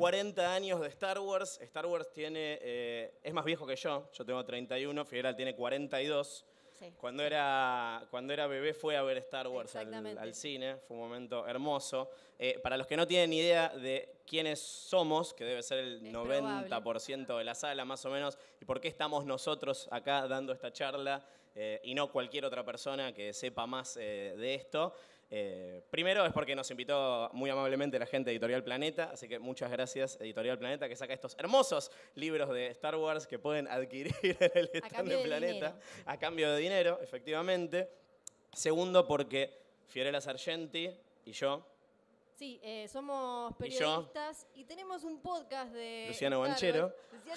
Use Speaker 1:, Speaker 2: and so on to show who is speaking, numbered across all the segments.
Speaker 1: 40 años de Star Wars. Star Wars es más viejo que yo tengo 31, Figueral tiene 42.
Speaker 2: Sí.
Speaker 1: Cuando era bebé fue a ver Star Wars al cine, fue un momento hermoso. Para los que no tienen idea de quiénes somos, que debe ser el 90% de la sala más o menos, y por qué estamos nosotros acá dando esta charla y no cualquier otra persona que sepa más de esto. Primero es porque nos invitó muy amablemente la gente de Editorial Planeta, así que muchas gracias Editorial Planeta que saca estos hermosos libros de Star Wars que pueden adquirir en el stand de Planeta a cambio de dinero, efectivamente. Segundo porque Fiorella Sargenti y yo.
Speaker 2: Sí, somos periodistas y tenemos un podcast de
Speaker 1: Luciano Banchero.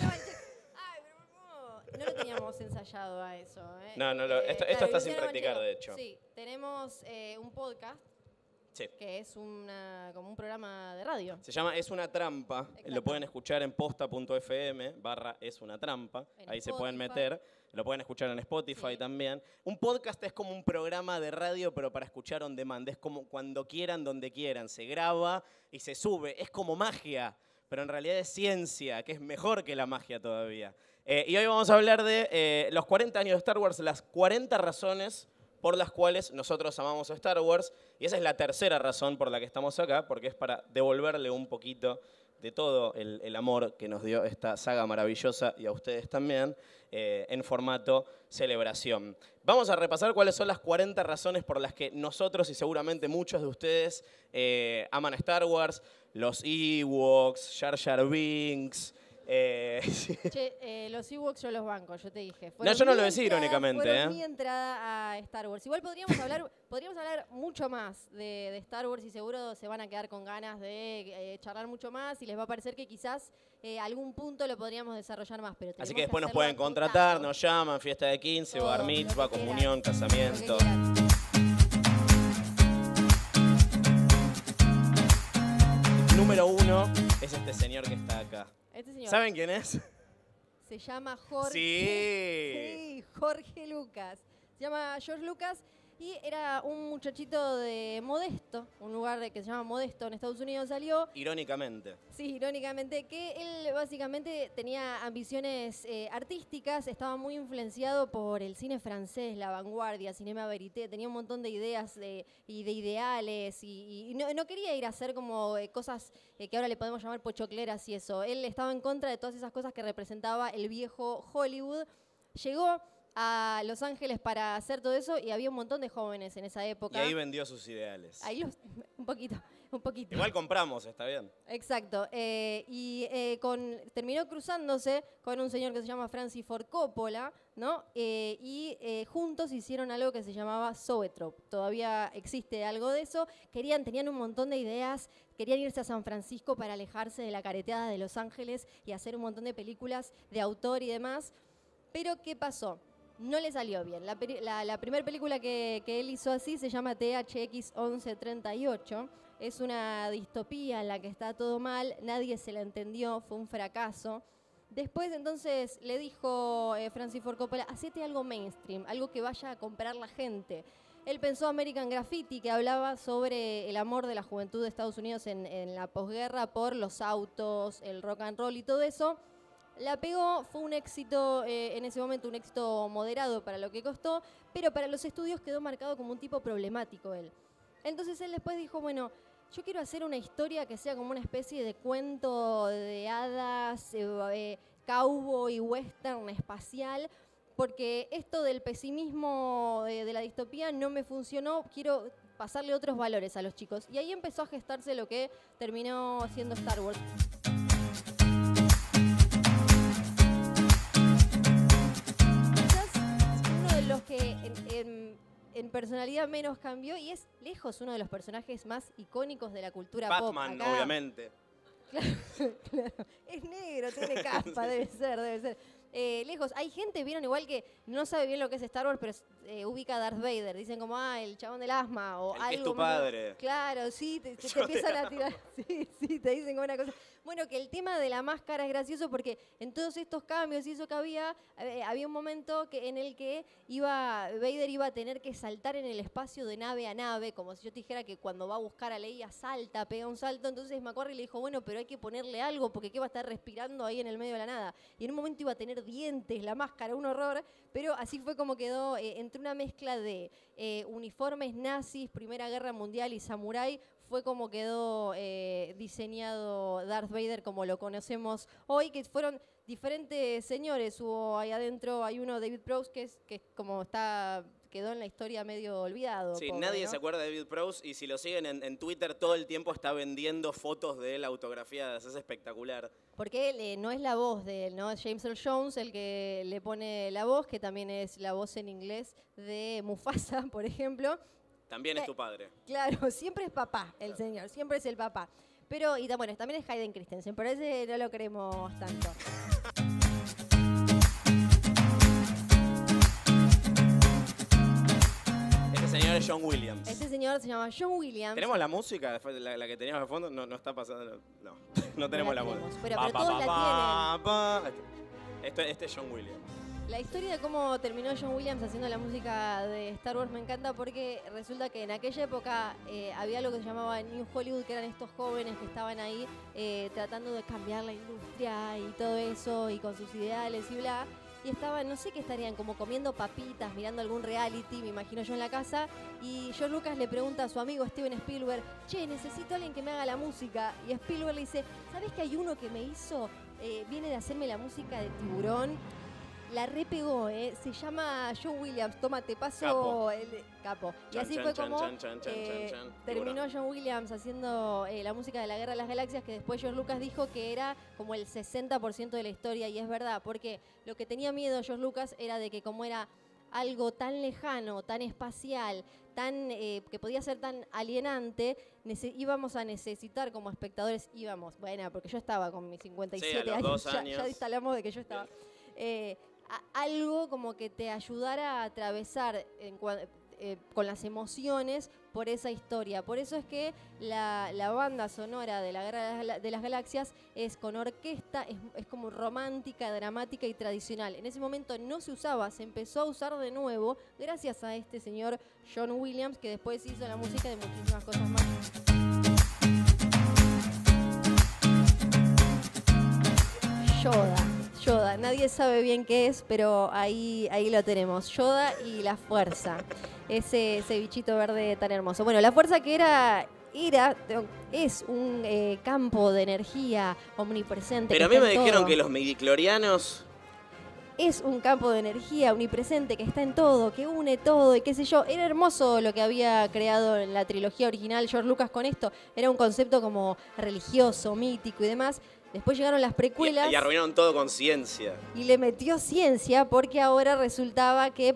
Speaker 2: No lo teníamos ensayado a eso.
Speaker 1: No, esto está sin practicar, de hecho.
Speaker 2: Sí, tenemos un podcast que es como un programa de radio.
Speaker 1: Se llama Es una trampa. Exacto. Lo pueden escuchar en posta.fm/esunatrampa. Ahí se pueden meter. Lo pueden escuchar en Spotify también. Un podcast es como un programa de radio, pero para escuchar on demand. Es como cuando quieran, donde quieran. Se graba y se sube. Es como magia, pero en realidad es ciencia, que es mejor que la magia todavía. Y hoy vamos a hablar de los 40 años de Star Wars, las 40 razones por las cuales nosotros amamos a Star Wars. Y esa es la tercera razón por la que estamos acá, porque es para devolverle un poquito de todo el amor que nos dio esta saga maravillosa y a ustedes también, en formato celebración. Vamos a repasar cuáles son las 40 razones por las que nosotros y seguramente muchos de ustedes aman a Star Wars. Los Ewoks, Jar Jar Binks.
Speaker 2: Che, los Ewoks yo los banco, yo te dije.
Speaker 1: No, yo no lo decía irónicamente.
Speaker 2: Fueron mi entrada a Star Wars. Igual podríamos hablar mucho más de Star Wars y seguro se van a quedar con ganas de charlar mucho más y les va a parecer que quizás algún punto lo podríamos desarrollar más. Pero
Speaker 1: así que después nos pueden contratar, nos llaman, fiesta de 15, bar mitzvah, comunión, casamiento. Número 1 es este señor que está acá. ¿Saben quién es?
Speaker 2: Se llama Jorge.
Speaker 1: Sí,
Speaker 2: Jorge Lucas. Se llama George Lucas y era un muchachito de Modesto, un lugar que se llama Modesto en Estados Unidos salió.
Speaker 1: Irónicamente.
Speaker 2: Sí, irónicamente, que él básicamente tenía ambiciones artísticas, estaba muy influenciado por el cine francés, la vanguardia, Cinema Verité, tenía un montón de ideas y de ideales y no quería ir a hacer como cosas que ahora le podemos llamar pochocleras y eso. Él estaba en contra de todas esas cosas que representaba el viejo Hollywood. Llegó a Los Ángeles para hacer todo eso y había un montón de jóvenes en esa época.
Speaker 1: Y ahí vendió sus ideales.
Speaker 2: Ahí un poquito.
Speaker 1: Igual compramos, está bien.
Speaker 2: Exacto. Terminó cruzándose con un señor que se llama Francis Ford Coppola, ¿no? Juntos hicieron algo que se llamaba Zoetrope. Todavía existe algo de eso. Tenían un montón de ideas, querían irse a San Francisco para alejarse de la careteada de Los Ángeles y hacer un montón de películas de autor y demás. Pero, ¿qué pasó? No le salió bien. La primera película que él hizo así se llama THX 1138. Es una distopía en la que está todo mal, nadie se la entendió, fue un fracaso. Después entonces le dijo Francis Ford Coppola, hacete algo mainstream, algo que vaya a comprar la gente. Él pensó American Graffiti, que hablaba sobre el amor de la juventud de Estados Unidos en la posguerra por los autos, el rock and roll y todo eso. La pegó, fue un éxito, en ese momento un éxito moderado para lo que costó, pero para los estudios quedó marcado como un tipo problemático él. Entonces él después dijo, bueno, yo quiero hacer una historia que sea como una especie de cuento de hadas, cowboy, western, espacial, porque esto del pesimismo de la distopía no me funcionó, quiero pasarle otros valores a los chicos. Y ahí empezó a gestarse lo que terminó siendo Star Wars. Los que en personalidad menos cambió y es lejos uno de los personajes más icónicos de la cultura pop.
Speaker 1: Batman, obviamente.
Speaker 2: Claro. Es negro, tiene capa, debe ser. Lejos, hay gente, vieron, igual que no sabe bien lo que es Star Wars, pero ubica a Darth Vader. Dicen como, el chabón del asma o
Speaker 1: el
Speaker 2: algo.
Speaker 1: Que es tu padre.
Speaker 2: Claro, sí, te empiezan a tirar. Sí, te dicen como una cosa. Bueno, que el tema de la máscara es gracioso porque en todos estos cambios y eso que había un momento en el que Vader iba a tener que saltar en el espacio de nave a nave, como si yo te dijera que cuando va a buscar a Leia salta, pega un salto. Entonces McQuarrie le dijo, bueno, pero hay que ponerle algo porque ¿qué va a estar respirando ahí en el medio de la nada? Y en un momento iba a tener dientes, la máscara, un horror, pero así fue como quedó entre una mezcla de uniformes nazis, Primera Guerra Mundial y samurái. Fue como quedó diseñado Darth Vader como lo conocemos hoy, que fueron diferentes señores. Hubo ahí adentro, hay uno, David Prowse, que como quedó en la historia medio olvidado.
Speaker 1: Sí,
Speaker 2: pobre,
Speaker 1: nadie
Speaker 2: ¿no?
Speaker 1: se acuerda de David Prowse y si lo siguen en Twitter todo el tiempo está vendiendo fotos de él autografiadas, es espectacular.
Speaker 2: Porque él no es la voz de él, ¿no? Es James Earl Jones el que le pone la voz, que también es la voz en inglés de Mufasa, por ejemplo.
Speaker 1: También es tu padre.
Speaker 2: Claro, siempre es papá el señor, siempre es el papá. Pero, bueno, también es Hayden Christensen, pero ese no lo queremos tanto.
Speaker 1: Este señor es John Williams.
Speaker 2: Este señor se llama John Williams.
Speaker 1: ¿Tenemos la música? La que teníamos de fondo no está pasando. No tenemos la música.
Speaker 2: Pero todos la
Speaker 1: tienen. Este es John Williams.
Speaker 2: La historia de cómo terminó John Williams haciendo la música de Star Wars me encanta porque resulta que en aquella época había lo que se llamaba New Hollywood, que eran estos jóvenes que estaban ahí tratando de cambiar la industria y todo eso, y con sus ideales y bla. Y estaban, no sé qué estarían, como comiendo papitas, mirando algún reality, me imagino yo en la casa. Y George Lucas le pregunta a su amigo Steven Spielberg, che, necesito a alguien que me haga la música. Y Spielberg le dice, ¿sabés que hay uno que me hizo? Viene de hacerme la música de Tiburón. La repegó, se llama John Williams, toma, te paso
Speaker 1: Capo.
Speaker 2: el capo. Y así fue como terminó John Williams haciendo la música de la Guerra de las Galaxias, que después George Lucas dijo que era como el 60% de la historia, y es verdad, porque lo que tenía miedo George Lucas era de que como era algo tan lejano, tan espacial, que podía ser tan alienante, íbamos a necesitar como espectadores, porque yo estaba con mis 57
Speaker 1: a los 2
Speaker 2: años, ya instalamos de que yo estaba... algo como que te ayudara a atravesar con las emociones por esa historia. Por eso es que la banda sonora de la Guerra de las Galaxias es con orquesta, es como romántica, dramática y tradicional. En ese momento no se usaba, se empezó a usar de nuevo gracias a este señor John Williams, que después hizo la música de muchísimas cosas más. Yoda, nadie sabe bien qué es, pero ahí lo tenemos. Yoda y la fuerza, ese bichito verde tan hermoso. Bueno, la fuerza que es un campo de energía omnipresente.
Speaker 1: Pero a mí me dijeron que los midichlorianos...
Speaker 2: Es un campo de energía omnipresente que está en todo, que une todo y qué sé yo. Era hermoso lo que había creado en la trilogía original George Lucas con esto. Era un concepto como religioso, mítico y demás. Después llegaron las precuelas.
Speaker 1: Y arruinaron todo con ciencia.
Speaker 2: Y le metió ciencia porque ahora resultaba que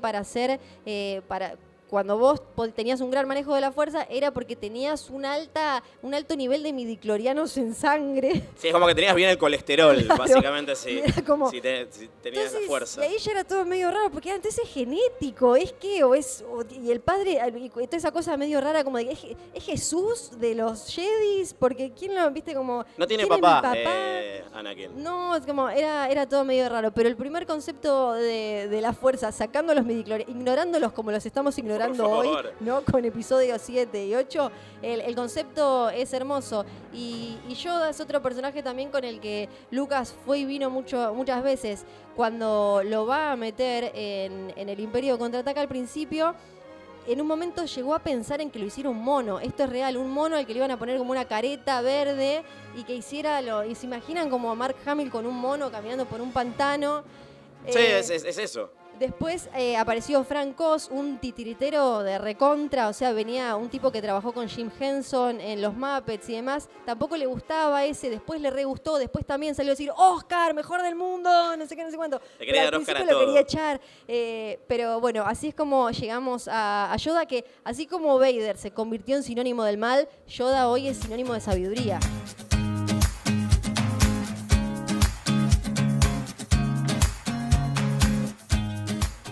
Speaker 2: cuando vos tenías un gran manejo de la fuerza era porque tenías un alto nivel de midichlorianos en sangre.
Speaker 1: Sí, es como que tenías bien el colesterol, claro, básicamente, si tenías
Speaker 2: entonces,
Speaker 1: la fuerza.
Speaker 2: Y ahí ya era todo medio raro, porque antes es genético, y el padre, y toda esa cosa medio rara, como de, ¿es Jesús de los Jedis? Porque ¿quién lo, viste, como...
Speaker 1: No tiene
Speaker 2: ¿quién
Speaker 1: papá,
Speaker 2: es mi papá?
Speaker 1: Anakin.
Speaker 2: No, es como, era todo medio raro, pero el primer concepto de la fuerza, sacando los midichlorianos, ignorándolos como los estamos ignorando hoy, ¿no? Con episodios 7 y 8, el concepto es hermoso. Y Yoda es otro personaje también con el que Lucas fue y vino muchas veces. Cuando lo va a meter en el Imperio Contraataca al principio, en un momento llegó a pensar en que lo hiciera un mono. Esto es real, un mono al que le iban a poner como una careta verde y que y se imaginan como a Mark Hamill con un mono caminando por un pantano.
Speaker 1: Sí, es eso.
Speaker 2: Después apareció Frank Oz, un titiritero de recontra, o sea, venía un tipo que trabajó con Jim Henson en los Muppets y demás. Tampoco le gustaba ese, después le re gustó, después también salió a decir ¡Oscar, mejor del mundo! No sé qué, no sé cuánto.
Speaker 1: Le quería dar Oscar a todo.
Speaker 2: Lo quería echar. Pero bueno, así es como llegamos a Yoda, que así como Vader se convirtió en sinónimo del mal, Yoda hoy es sinónimo de sabiduría.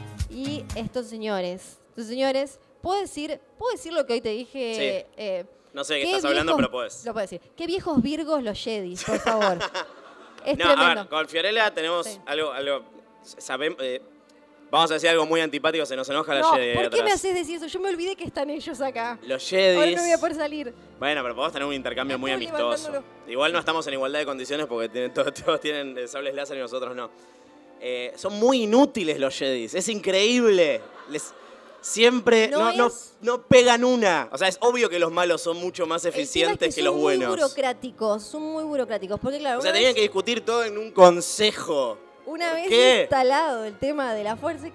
Speaker 2: Estos señores, ¿puedo decir lo que hoy te dije?
Speaker 1: Sí. No sé de qué estás hablando, pero podés.
Speaker 2: Lo puedo decir. Qué viejos virgos los Jedis, por favor. Es
Speaker 1: no,
Speaker 2: tremendo.
Speaker 1: a ver, con Fiorella tenemos algo sabemos, vamos a decir algo muy antipático, se nos enoja la Jedi.
Speaker 2: ¿Por qué
Speaker 1: atrás.
Speaker 2: me haces decir eso? Yo me olvidé que están ellos acá.
Speaker 1: Los Jedis.
Speaker 2: Ahora no voy a poder salir.
Speaker 1: Bueno, pero podemos tener un intercambio muy
Speaker 2: Estoy
Speaker 1: amistoso.
Speaker 2: levantándolo.
Speaker 1: Igual no estamos en igualdad de condiciones porque todos tienen sables láser y nosotros no. Son muy inútiles los Jedis, es increíble. Siempre no pegan una. O sea, es obvio que los malos son mucho más eficientes que los buenos.
Speaker 2: Son muy burocráticos. Porque claro,
Speaker 1: O sea, tenían que discutir todo en un consejo.
Speaker 2: Una vez
Speaker 1: ¿Qué?
Speaker 2: instalado el tema de la fuerza...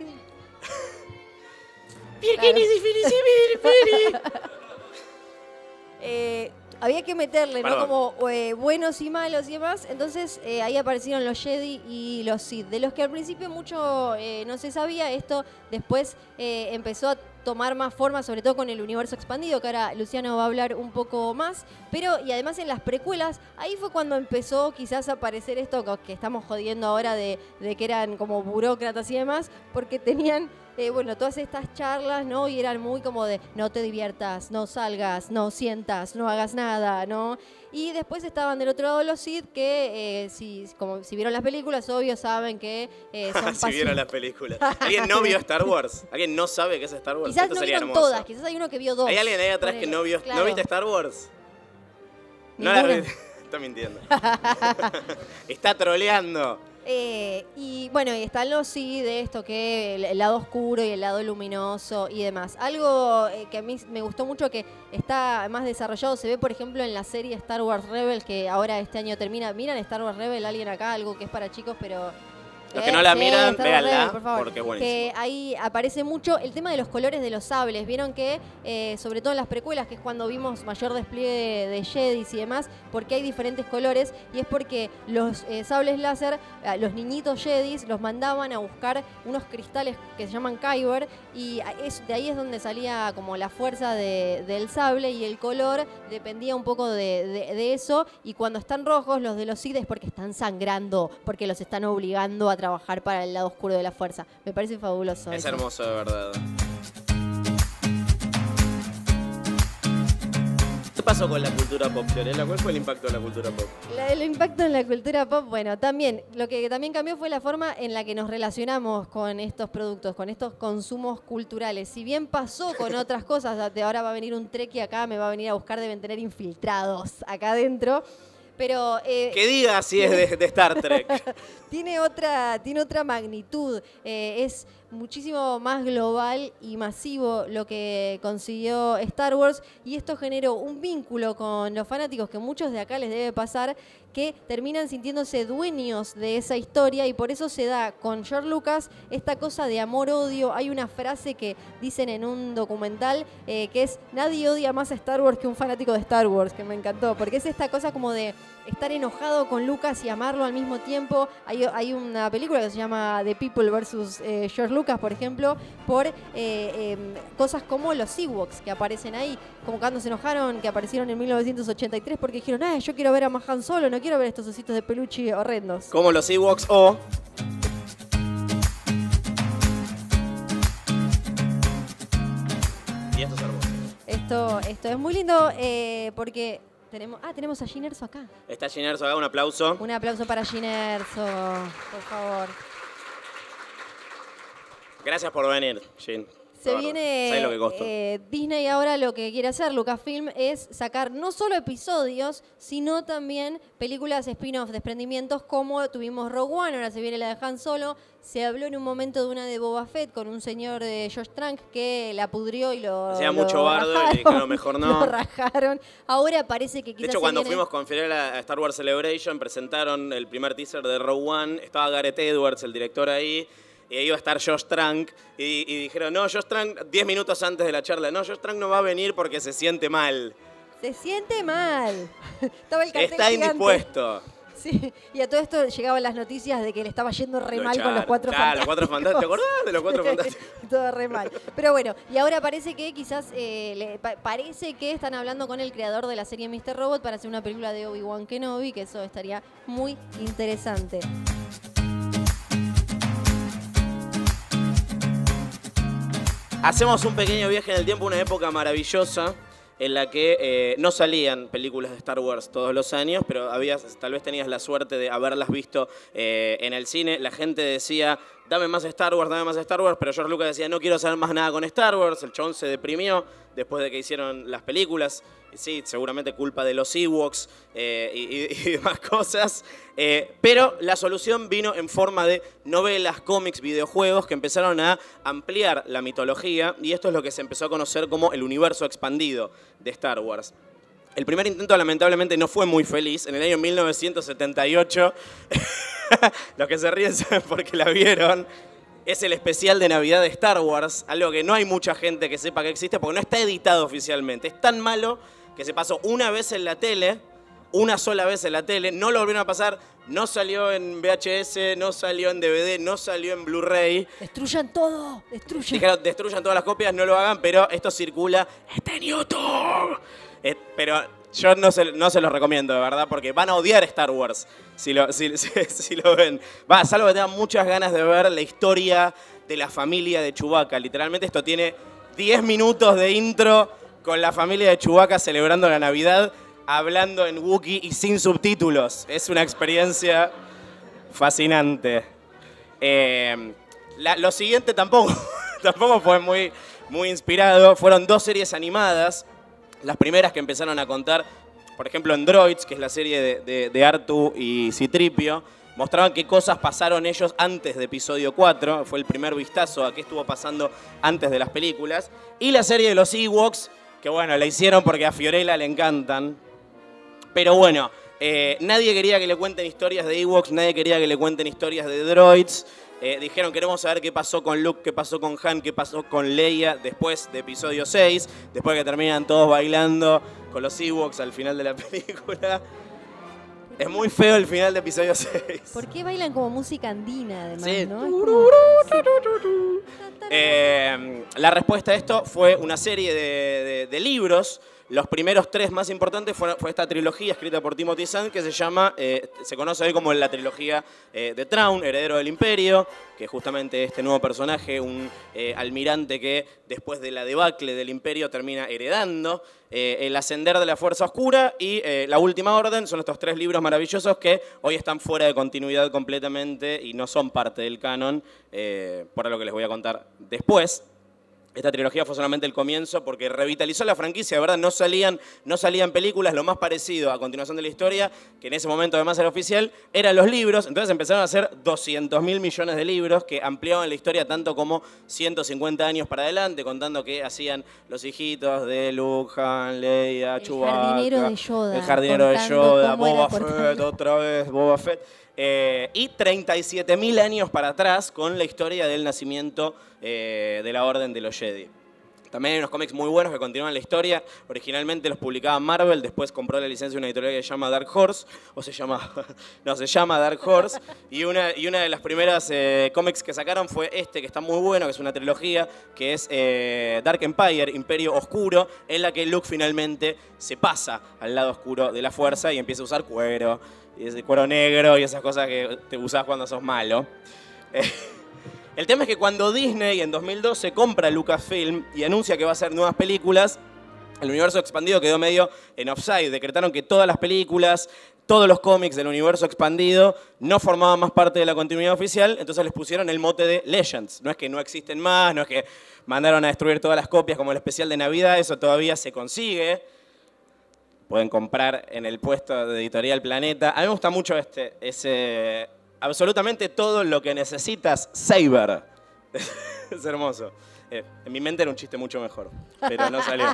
Speaker 2: había que meterle, ¿no? Como buenos y malos y demás. Entonces ahí aparecieron los Jedi y los Sith, de los que al principio mucho no se sabía. Esto después empezó a tomar más forma, sobre todo con el universo expandido, que ahora Luciano va a hablar un poco más. Y además en las precuelas, ahí fue cuando empezó quizás a aparecer esto que estamos jodiendo ahora de que eran como burócratas y demás, porque tenían... todas estas charlas, ¿no? Y eran muy como de no te diviertas, no salgas, no sientas, no hagas nada, ¿no? Y después estaban del otro lado los Sith que, si vieron las películas, obvio saben que son
Speaker 1: si vieron las películas. ¿Alguien no vio Star Wars? ¿Alguien no sabe qué es Star Wars?
Speaker 2: Quizás
Speaker 1: Esto
Speaker 2: no
Speaker 1: sería
Speaker 2: vieron
Speaker 1: hermoso.
Speaker 2: todas, quizás hay uno que vio 2.
Speaker 1: ¿Hay alguien ahí atrás que no vio?
Speaker 2: Claro.
Speaker 1: ¿No viste Star Wars?
Speaker 2: Ninguna.
Speaker 1: No la está mintiendo. Está troleando.
Speaker 2: Y bueno, y están los sí de esto, que el lado oscuro y el lado luminoso y demás. Algo que a mí me gustó mucho, que está más desarrollado, se ve por ejemplo en la serie Star Wars Rebels, que ahora este año termina. ¿Miran Star Wars Rebels? ¿Alguien acá? Algo que es para chicos, pero...
Speaker 1: Los que no la miran,
Speaker 2: Star Wars
Speaker 1: véanla,
Speaker 2: Rebels, por favor.
Speaker 1: porque es buenísimo.
Speaker 2: Que ahí aparece mucho el tema de los colores de los sables. Vieron que, sobre todo en las precuelas, que es cuando vimos mayor despliegue de Jedis y demás, porque hay diferentes colores, y es porque los sables láser, los niñitos Jedis, los mandaban a buscar unos cristales que se llaman Kyber, y de ahí es donde salía como la fuerza del sable, y el color dependía un poco de eso. Y cuando están rojos, los de los Sith, es porque están sangrando, porque los están obligando a trabajar para el lado oscuro de la fuerza. Me parece fabuloso.
Speaker 1: Es
Speaker 2: eso.
Speaker 1: hermoso, de verdad. ¿Qué pasó con la cultura pop, Fiorella? ¿Cuál fue el impacto de la cultura pop?
Speaker 2: El impacto en la cultura pop, bueno, también, lo que también cambió fue la forma en la que nos relacionamos con estos productos, con estos consumos culturales. Si bien pasó con otras cosas, ahora va a venir un Trekkie acá, me va a venir a buscar, deben tener infiltrados acá adentro. Pero,
Speaker 1: que diga si es de Star Trek.
Speaker 2: tiene otra magnitud. Es muchísimo más global y masivo lo que consiguió Star Wars, y esto generó un vínculo con los fanáticos que muchos de acá les debe pasar, que terminan sintiéndose dueños de esa historia, y por eso se da con George Lucas esta cosa de amor-odio. Hay una frase que dicen en un documental que es: nadie odia más a Star Wars que un fanático de Star Wars, que me encantó, porque es esta cosa como de estar enojado con Lucas y amarlo al mismo tiempo. Hay una película que se llama The People vs. George Lucas, por ejemplo, por cosas como los Ewoks que aparecen ahí, como cuando se enojaron que aparecieron en 1983 porque dijeron: yo quiero ver a Han Solo, no quiero ver estos ositos de peluche horrendos.
Speaker 1: Como los Ewoks o... Y esto es hermoso.
Speaker 2: Esto es muy lindo porque tenemos a Jyn Erso acá.
Speaker 1: Está Jyn Erso acá, un aplauso.
Speaker 2: Un aplauso para Jyn Erso, por favor.
Speaker 1: Gracias por venir, Jyn.
Speaker 2: Se viene
Speaker 1: ¿Sabes lo que costó?
Speaker 2: Disney ahora lo que quiere hacer, Lucasfilm, es sacar no solo episodios, sino también películas spin-off, desprendimientos, como tuvimos Rogue One, ahora se viene la de Han Solo. Se habló en un momento de una de Boba Fett con un señor de Josh Trank que la pudrió y lo
Speaker 1: hacía mucho bardo y le dijeron mejor no.
Speaker 2: Lo rajaron. Ahora parece que quizás...
Speaker 1: De hecho, cuando fuimos con Fiorella a Star Wars Celebration, presentaron el primer teaser de Rogue One. Estaba Gareth Edwards, el director, ahí. Y ahí iba a estar Josh Trank. Y dijeron, no, Josh Trank, 10 minutos antes de la charla, no, Josh Trank no va a venir porque se siente mal.
Speaker 2: Se siente mal. Estaba el cartel
Speaker 1: Está
Speaker 2: gigante.
Speaker 1: indispuesto.
Speaker 2: Sí, y a todo esto llegaban las noticias de que le estaba yendo re mal con los Cuatro Fantásticos.
Speaker 1: Los Cuatro Fantásticos. ¿Te acordás de los Cuatro Fantásticos?
Speaker 2: Todo re mal. Pero bueno, y ahora parece que quizás, parece que están hablando con el creador de la serie Mr. Robot para hacer una película de Obi-Wan Kenobi, que eso estaría muy interesante.
Speaker 1: Hacemos un pequeño viaje en el tiempo, una época maravillosa. en la que no salían películas de Star Wars todos los años, pero tal vez tenías la suerte de haberlas visto en el cine. La gente decía, dame más Star Wars, pero George Lucas decía, no quiero saber más nada con Star Wars. El chabón se deprimió después de que hicieron las películas. Y sí, seguramente culpa de los Ewoks y demás cosas. Pero la solución vino en forma de novelas, cómics, videojuegos que empezaron a ampliar la mitología, y esto es lo que se empezó a conocer como el universo expandido de Star Wars. El primer intento lamentablemente no fue muy feliz. En el año 1978, los que se ríen saben porque la vieron, es el especial de Navidad de Star Wars, algo que no hay mucha gente que sepa que existe porque no está editado oficialmente. Es tan malo que se pasó una vez en la tele, una sola vez en la tele, no lo volvieron a pasar, no salió en VHS, no salió en DVD, no salió en Blu-ray.
Speaker 2: Destruyan todo, destruyan.
Speaker 1: Dijeron, destruyan todas las copias, no lo hagan, pero esto circula, está en YouTube. Pero yo no se los recomiendo, de verdad, porque van a odiar Star Wars si lo ven. Salvo que tengan muchas ganas de ver la historia de la familia de Chewbacca. Literalmente esto tiene 10 minutos de intro con la familia de Chewbacca celebrando la Navidad, hablando en Wookiee y sin subtítulos. Es una experiencia fascinante. Lo siguiente tampoco fue muy inspirado. Fueron 2 series animadas. Las primeras que empezaron a contar, por ejemplo, en Droids, que es la serie de R2 y C-3PO, mostraban qué cosas pasaron ellos antes de episodio 4. Fue el primer vistazo a qué estuvo pasando antes de las películas. Y la serie de los Ewoks, que bueno, la hicieron porque a Fiorella le encantan. Pero bueno, nadie quería que le cuenten historias de Ewoks, nadie quería que le cuenten historias de Droids. Dijeron, queremos saber qué pasó con Luke, qué pasó con Han, qué pasó con Leia después de episodio 6, después que terminan todos bailando con los Ewoks al final de la película. Es muy feo el final de episodio 6.
Speaker 2: ¿Por qué bailan como música andina, además,
Speaker 1: sí,
Speaker 2: no?
Speaker 1: La respuesta a esto fue una serie de libros. Los primeros 3 más importantes fue esta trilogía escrita por Timothy Zahn, que se conoce hoy como la trilogía de Thrawn, Heredero del Imperio, que justamente este nuevo personaje, un almirante que después de la debacle del Imperio termina heredando, El Ascender de la Fuerza Oscura y La Última Orden. Son estos 3 libros maravillosos que hoy están fuera de continuidad completamente y no son parte del canon, por lo que les voy a contar después. Esta trilogía fue solamente el comienzo porque revitalizó la franquicia, de verdad, no salían películas. Lo más parecido a continuación de la historia, que en ese momento además era oficial, eran los libros. Entonces empezaron a hacer 200.000 millones de libros que ampliaban la historia tanto como 150 años para adelante, contando qué hían los hijitos de Luke, Han, Leia, Chewbacca.
Speaker 2: El jardinero de Yoda.
Speaker 1: El jardinero de Yoda, Boba Fett, otra vez Boba Fett. Y 37.000 años para atrás con la historia del nacimiento de la Orden de los Jedi. También hay unos cómics muy buenos que continúan la historia. Originalmente los publicaba Marvel, después compró la licencia de una editorial que se llama Dark Horse, se llama Dark Horse. Y una de las primeras cómics que sacaron fue este, que está muy bueno, que es una trilogía, que es Dark Empire, Imperio Oscuro, en la que Luke finalmente se pasa al lado oscuro de la Fuerza y empieza a usar cuero, y ese cuero negro y esas cosas que te usás cuando sos malo. El tema es que cuando Disney en 2012 compra Lucasfilm y anuncia que va a hacer nuevas películas, el universo expandido quedó medio en offside. Decretaron que todas las películas, todos los cómics del universo expandido no formaban más parte de la continuidad oficial, entonces les pusieron el mote de Legends. No es que no existen más, no es que mandaron a destruir todas las copias como el especial de Navidad, eso todavía se consigue. Pueden comprar en el puesto de Editorial Planeta. A mí me gusta mucho absolutamente todo lo que necesitas, Saber. Es hermoso. En mi mente era un chiste mucho mejor, pero no salió.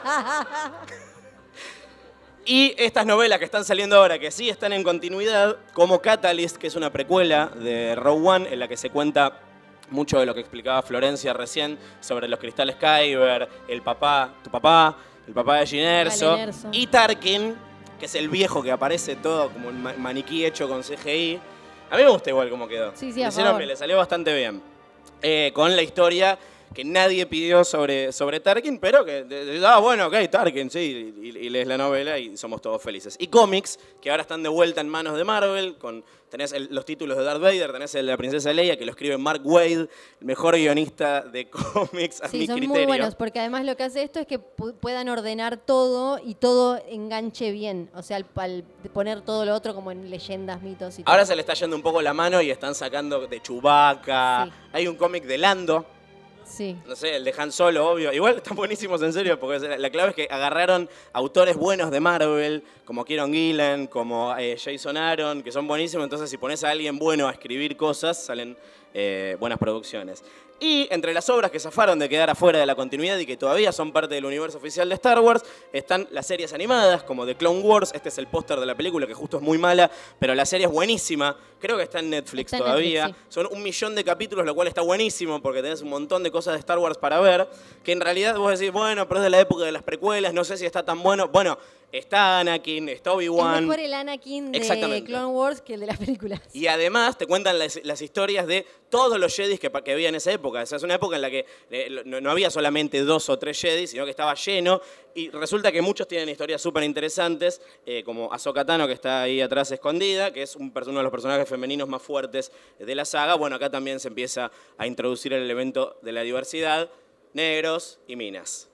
Speaker 1: Y estas novelas que están saliendo ahora, que sí están en continuidad, como Catalyst, que es una precuela de Rogue One, en la que se cuenta mucho de lo que explicaba Florencia recién sobre los cristales Kyber, tu papá de Jyn Erso, y Tarkin, que es el viejo que aparece todo como un maniquí hecho con CGI. A mí me gusta igual cómo quedó.
Speaker 2: Sí,
Speaker 1: le salió bastante bien. Con la historia que nadie pidió sobre Tarkin, pero que, bueno, ok, Tarkin, sí, y lees la novela y somos todos felices. Y cómics, que ahora están de vuelta en manos de Marvel, tenés los títulos de Darth Vader, tenés el de la princesa Leia, que lo escribe Mark Waid, el mejor guionista de cómics a mi
Speaker 2: Sí, son
Speaker 1: criterio.
Speaker 2: muy buenos, porque además lo que hace esto es que puedan ordenar todo y todo enganche bien. O sea, al poner todo lo otro como en leyendas, mitos y todo.
Speaker 1: Ahora se le está yendo un poco la mano y están sacando de Chewbacca.
Speaker 2: Sí.
Speaker 1: Hay un cómic de Lando.
Speaker 2: Sí.
Speaker 1: No sé, el de Han Solo, obvio. Igual están buenísimos, en serio, porque la clave es que agarraron autores buenos de Marvel, como Kieron Gillen, como Jason Aaron, que son buenísimos. Entonces, si pones a alguien bueno a escribir cosas, salen buenas producciones. Y entre las obras que zafaron de quedar afuera de la continuidad y que todavía son parte del universo oficial de Star Wars, están las series animadas, como The Clone Wars. Este es el póster de la película, que justo es muy mala, pero la serie es buenísima. Creo que está en Netflix todavía.
Speaker 2: Netflix, sí.
Speaker 1: Son 1 millón de capítulos, lo cual está buenísimo, porque tenés un montón de cosas de Star Wars para ver, que en realidad vos decís, bueno, pero es de la época de las precuelas, no sé si está tan bueno. Bueno, está Anakin, está
Speaker 2: Es
Speaker 1: Obi-Wan.
Speaker 2: mejor el Anakin de
Speaker 1: Exactamente.
Speaker 2: Clone Wars que el de las películas.
Speaker 1: Y además te cuentan las historias de todos los Jedis que había en esa época. O sea, es una época en la que no había solamente 2 o 3 Jedis, sino que estaba lleno. Y resulta que muchos tienen historias súper interesantes, como Ahsoka Tano, que está ahí atrás escondida, que es uno de los personajes femeninos más fuertes de la saga. Bueno, acá también se empieza a introducir el elemento de la diversidad, negros y minas.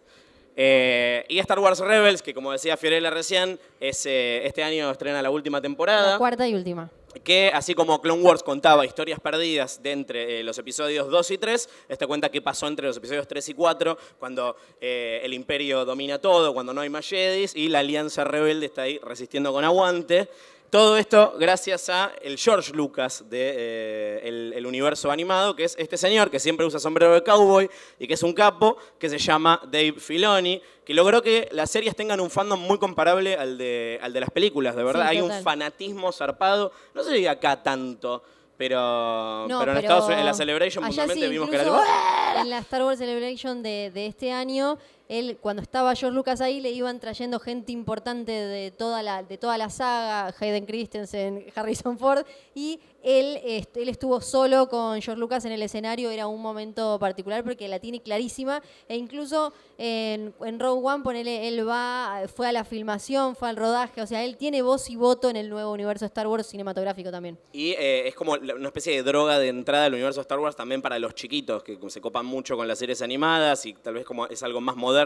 Speaker 1: Y Star Wars Rebels, que como decía Fiorella recién, este año estrena la última temporada.
Speaker 2: La cuarta y última.
Speaker 1: Que así como Clone Wars contaba historias perdidas de entre los episodios 2 y 3, esta cuenta qué pasó entre los episodios 3 y 4, cuando el Imperio domina todo, cuando no hay más Jedis, y la Alianza Rebelde está ahí resistiendo con aguante. Todo esto gracias a el George Lucas del universo animado, que es este señor que siempre usa sombrero de cowboy y que es un capo, que se llama Dave Filoni, que logró que las series tengan un fandom muy comparable al de las películas, de verdad.
Speaker 2: Sí,
Speaker 1: hay
Speaker 2: total.
Speaker 1: un fanatismo zarpado, no sé si acá tanto, pero
Speaker 2: No,
Speaker 1: en Estados Unidos, en la Celebration
Speaker 2: allá
Speaker 1: puntualmente
Speaker 2: sí,
Speaker 1: vimos que era
Speaker 2: incluso
Speaker 1: algo...
Speaker 2: en la Star Wars Celebration de este año, él, cuando estaba George Lucas ahí, le iban trayendo gente importante de toda la saga, Hayden Christensen, Harrison Ford, y él estuvo solo con George Lucas en el escenario. Era un momento particular porque la tiene clarísima, e incluso en Rogue One, ponele, él fue a la filmación, fue al rodaje, o sea, él tiene voz y voto en el nuevo universo Star Wars cinematográfico también.
Speaker 1: Y es como una especie de droga de entrada al universo Star Wars también para los chiquitos, que se copan mucho con las series animadas y tal vez como es algo más moderno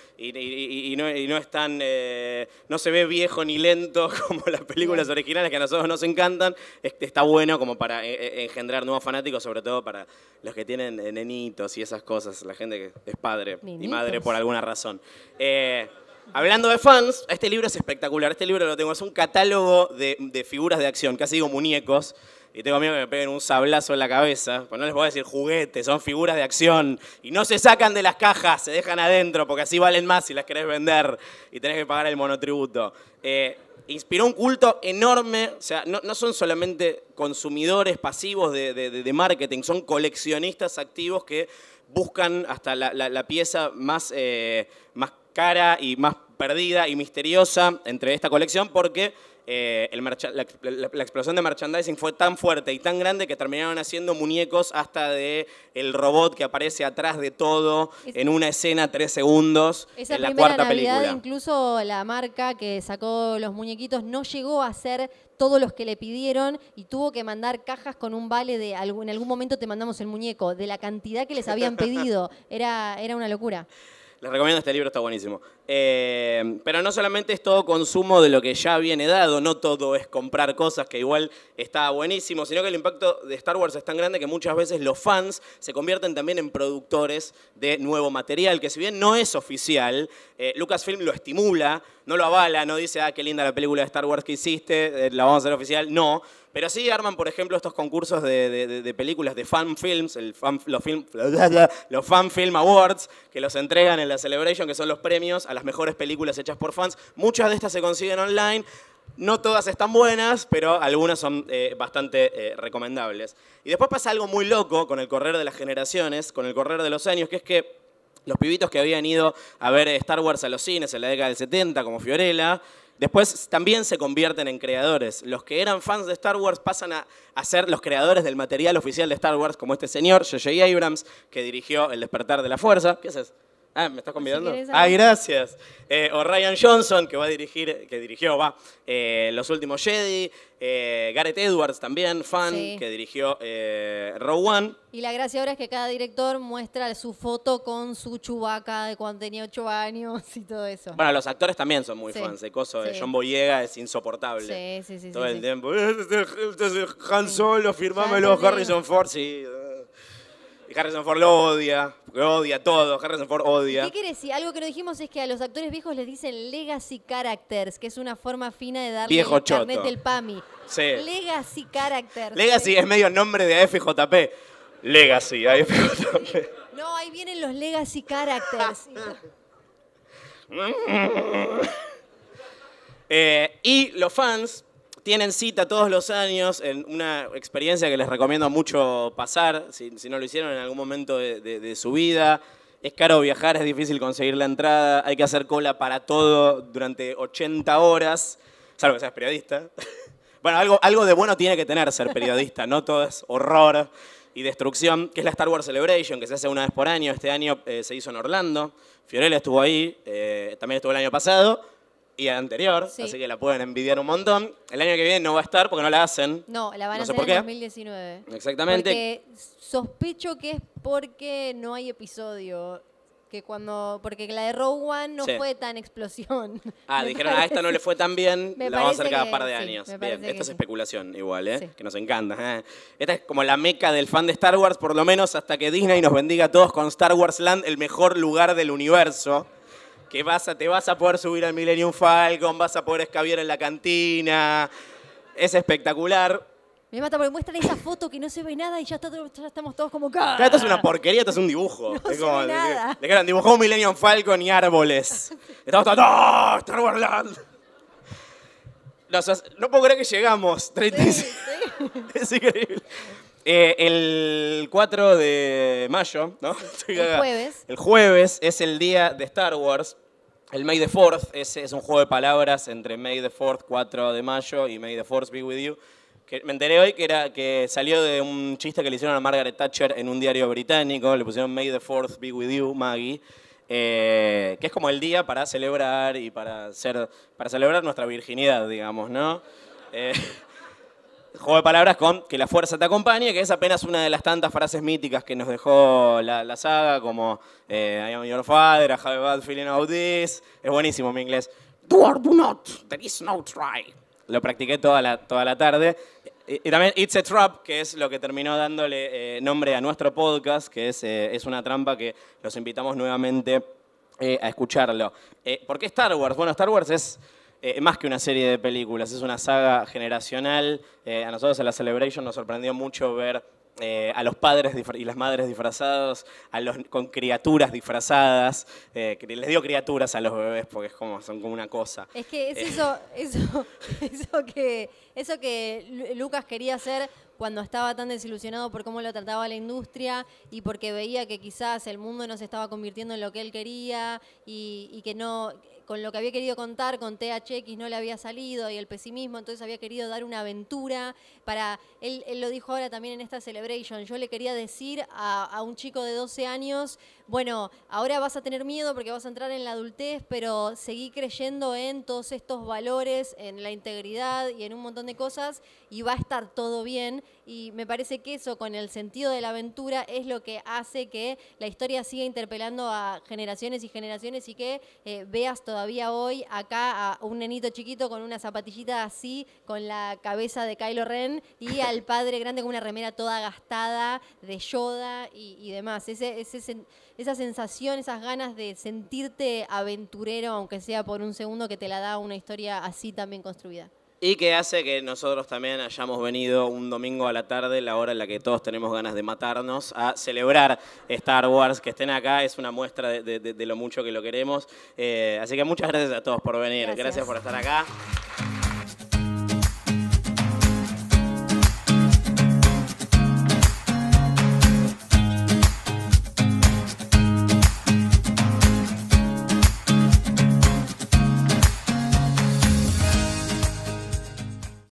Speaker 1: y no es tan... no se ve viejo ni lento como las películas originales que a nosotros nos encantan. Está bueno como para engendrar nuevos fanáticos, sobre todo para los que tienen nenitos y esas cosas, la gente que es padre y madre por alguna razón. Hablando de fans, este libro es espectacular. Este libro lo tengo, es un catálogo de figuras de acción, casi digo muñecos. Y tengo miedo que me peguen un sablazo en la cabeza. Pues no les voy a decir juguetes, son figuras de acción. Y no se sacan de las cajas, se dejan adentro, porque así valen más si las querés vender y tenés que pagar el monotributo. Inspiró un culto enorme. O sea, no son solamente consumidores pasivos de marketing, son coleccionistas activos que buscan hasta la pieza más cara y más perdida y misteriosa entre esta colección, porque la explosión de merchandising fue tan fuerte y tan grande que terminaron haciendo muñecos hasta de el robot que aparece atrás de todo en una escena 3 segundos
Speaker 2: Esa
Speaker 1: en la
Speaker 2: primera
Speaker 1: cuarta
Speaker 2: Navidad,
Speaker 1: película.
Speaker 2: incluso la marca que sacó los muñequitos no llegó a hacer todos los que le pidieron y tuvo que mandar cajas con un vale de en algún momento te mandamos el muñeco, de la cantidad que les habían pedido. Era una locura.
Speaker 1: Les recomiendo este libro, está buenísimo. Pero no solamente es todo consumo de lo que ya viene dado, no todo es comprar cosas, que igual está buenísimo, sino que el impacto de Star Wars es tan grande que muchas veces los fans se convierten también en productores de nuevo material, que si bien no es oficial, Lucasfilm lo estimula, no lo avala, no dice, qué linda la película de Star Wars que hiciste, la vamos a hacer oficial, no. Pero sí arman, por ejemplo, estos concursos de películas de fan films, los Fan Film Awards, que los entregan en la Celebration, que son los premios a las mejores películas hechas por fans. Muchas de estas se consiguen online. No todas están buenas, pero algunas son bastante recomendables. Y después pasa algo muy loco con el correr de las generaciones, con el correr de los años, que es que los pibitos que habían ido a ver Star Wars a los cines en la década del 70, como Fiorella, después también se convierten en creadores. Los que eran fans de Star Wars pasan a ser los creadores del material oficial de Star Wars, como este señor, J.J. Abrams, que dirigió El Despertar de la Fuerza. ¿Qué haces? Ah, ¿me estás convidando?
Speaker 2: Si
Speaker 1: Gracias. O Rian Johnson, que dirigió Los Últimos Jedi. Gareth Edwards también, fan,
Speaker 2: Sí.
Speaker 1: que dirigió Rogue One.
Speaker 2: Y la gracia ahora es que cada director muestra su foto con su Chewbacca de cuando tenía 8 años y todo eso.
Speaker 1: Bueno, los actores también son muy
Speaker 2: Sí,
Speaker 1: fans. El coso de
Speaker 2: sí.
Speaker 1: John Boyega es insoportable.
Speaker 2: Sí.
Speaker 1: Todo el
Speaker 2: sí.
Speaker 1: tiempo. Este es Han Solo, firmámelo,
Speaker 2: Ya entendí.
Speaker 1: Harrison Ford, sí. Y Harrison Ford lo odia, porque odia todo. Harrison Ford odia.
Speaker 2: ¿Qué quiere decir? Algo que no dijimos es que a los actores viejos les dicen legacy characters, que es una forma fina de darle
Speaker 1: Viejo
Speaker 2: el carnet
Speaker 1: choto.
Speaker 2: del PAMI.
Speaker 1: Sí.
Speaker 2: Legacy characters.
Speaker 1: Legacy es medio nombre de AFJP. Legacy, AFJP.
Speaker 2: No, ahí vienen los legacy characters.
Speaker 1: Y los fans tienen cita todos los años en una experiencia que les recomiendo mucho pasar, si no lo hicieron en algún momento de su vida. Es caro viajar, es difícil conseguir la entrada, hay que hacer cola para todo durante 80 horas, salvo que seas periodista. Bueno, algo de bueno tiene que tener ser periodista, no todo es horror y destrucción, que es la Star Wars Celebration, que se hace una vez por año. Este año se hizo en Orlando, Fiorella estuvo ahí, también estuvo el año pasado y el anterior,
Speaker 2: Sí.
Speaker 1: así que la pueden envidiar un montón. El año que viene no va a estar porque no la hacen.
Speaker 2: No, la van
Speaker 1: No
Speaker 2: a
Speaker 1: sé
Speaker 2: hacer
Speaker 1: por
Speaker 2: en
Speaker 1: qué.
Speaker 2: 2019.
Speaker 1: Exactamente.
Speaker 2: Porque sospecho que es porque no hay episodio. Porque la de Rogue One no
Speaker 1: Sí.
Speaker 2: fue tan explosión.
Speaker 1: Ah,
Speaker 2: Me
Speaker 1: dijeron, a esta no le fue tan bien,
Speaker 2: me
Speaker 1: la vamos a hacer
Speaker 2: parece
Speaker 1: cada
Speaker 2: que
Speaker 1: par de
Speaker 2: sí,
Speaker 1: años.
Speaker 2: me
Speaker 1: Bien,
Speaker 2: parece
Speaker 1: esto
Speaker 2: que
Speaker 1: es
Speaker 2: sí.
Speaker 1: especulación igual,
Speaker 2: Sí.
Speaker 1: que nos encanta. Esta es como la meca del fan de Star Wars, por lo menos hasta que Disney nos bendiga a todos con Star Wars Land, el mejor lugar del universo. Que te vas a poder subir al Millennium Falcon, vas a poder escabiar en la cantina. Es espectacular.
Speaker 2: Me mata porque muestran esa foto que no se ve nada y ya estamos todos como...
Speaker 1: Claro, esto es una porquería, esto es un dibujo.
Speaker 2: No
Speaker 1: es
Speaker 2: se
Speaker 1: como,
Speaker 2: ve nada.
Speaker 1: dijeron, dibujó un Millennium Falcon y árboles. Estamos todos, ¡no! Star Wars Land. No puedo creer que llegamos. 36.
Speaker 2: Sí.
Speaker 1: Es increíble. El 4 de mayo, ¿no? Estoy
Speaker 2: El
Speaker 1: cagado.
Speaker 2: jueves.
Speaker 1: El jueves es el día de Star Wars. El May the 4th es un juego de palabras entre May the 4th, 4 de mayo, y May the Force be with you. Que me enteré hoy que salió de un chiste que le hicieron a Margaret Thatcher en un diario británico. Le pusieron May the 4th be with you, Maggie. Que es como el día para celebrar y para celebrar nuestra virginidad, digamos, ¿no? Juego de palabras con que la fuerza te acompañe, que es apenas una de las tantas frases míticas que nos dejó la saga, como I am your father, I have a bad feeling about this. Es buenísimo mi inglés. Do or do not, there is no try. Lo practiqué toda la tarde. Y también It's a Trap, que es lo que terminó dándole nombre a nuestro podcast, que es una trampa que los invitamos nuevamente a escucharlo. ¿Por qué Star Wars? Bueno, Star Wars es más que una serie de películas, es una saga generacional. A nosotros en la Celebration nos sorprendió mucho ver a los padres y las madres disfrazados, con criaturas disfrazadas, que les dio criaturas a los bebés porque son como una cosa.
Speaker 2: Es que es eso que Lucas quería hacer cuando estaba tan desilusionado por cómo lo trataba la industria y porque veía que quizás el mundo no se estaba convirtiendo en lo que él quería y que no, con lo que había querido contar con THX no le había salido y el pesimismo, entonces había querido dar una aventura para, él lo dijo ahora también en esta Celebration, yo le quería decir a un chico de 12 años, bueno, ahora vas a tener miedo porque vas a entrar en la adultez, pero seguí creyendo en todos estos valores, en la integridad y en un montón de cosas y va a estar todo bien. Y me parece que eso, con el sentido de la aventura, es lo que hace que la historia siga interpelando a generaciones y generaciones y que veas todavía hoy acá a un nenito chiquito con una zapatillita así, con la cabeza de Kylo Ren y al padre grande con una remera toda gastada de Yoda y demás. Esa sensación, esas ganas de sentirte aventurero, aunque sea por un segundo, que te la da una historia así también construida.
Speaker 1: Y que hace que nosotros también hayamos venido un domingo a la tarde, la hora en la que todos tenemos ganas de matarnos, a celebrar Star Wars. Que estén acá es una muestra de lo mucho que lo queremos. Así que muchas gracias a todos por venir. Gracias por estar acá.